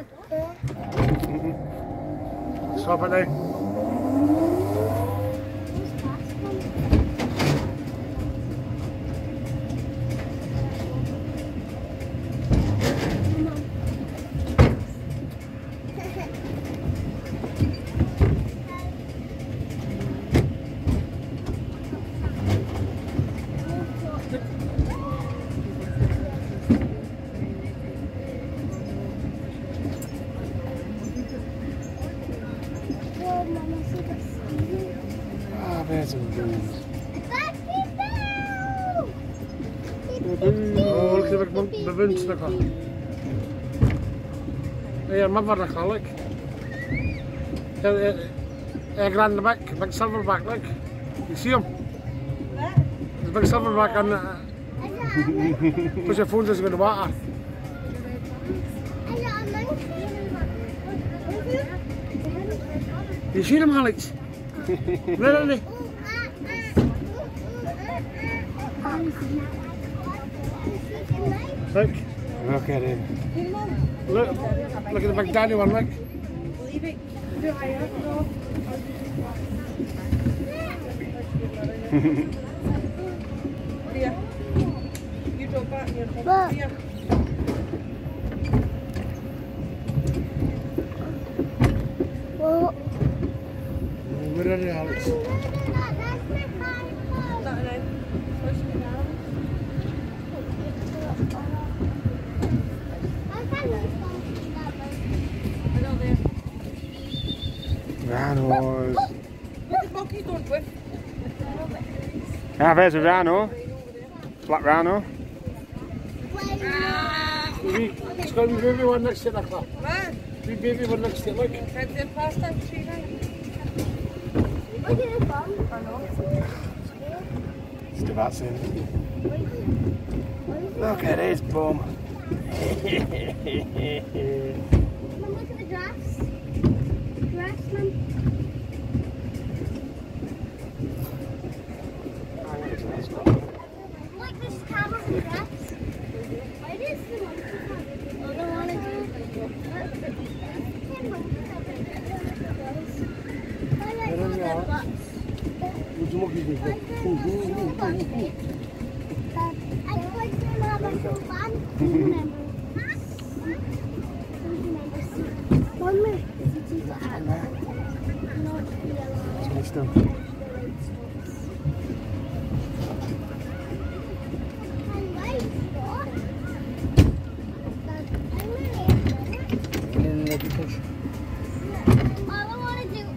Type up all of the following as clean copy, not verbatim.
Stop it now. There's a baboon. Oh, look at the big baboon snicker. Here, mother the car, look. Egg ran the back, big silverback, look. You see him? There's a big silverback on the... Push your phone just go in the water. You see him, Alex? Where are they? Look at him. Look at the big daddy one, look. You drop back and you're coming here. Where are they, Alex? Rhinos. The monkeys don't whiff. Ah, there's a rhino. Black rhino. It's got a baby one next to it, Nicola. What? Wee baby one next to it, look. It's in plastic, tree now. Still that soon. Look at his bum. Look at the grass. Grass, Mum. Like this camera for grass. Why does the monkey have it? I don't want to do it. I like all their butts. Would you look at this? I like them have a so fun. Remember? One minute. All I want to do is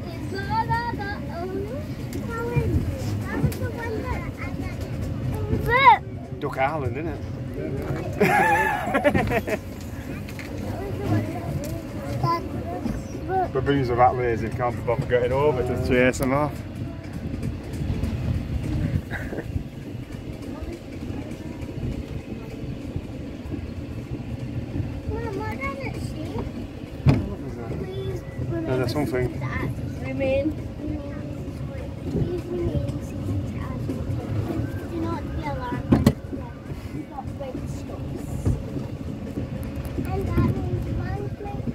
Duck Island, isn't it? Baboons are that lazy, can't be bothered getting over to chase them off. No, there's something. Remain. Please remain seated as you do not be alarmed. Stop big stops. And that means one place.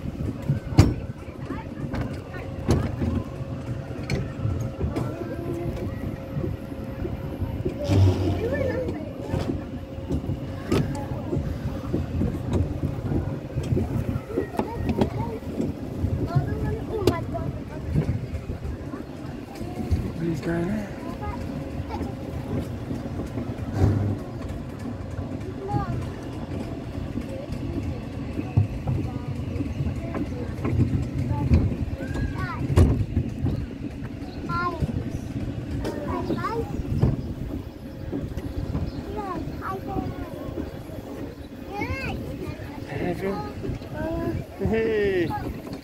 He's going there. Hey.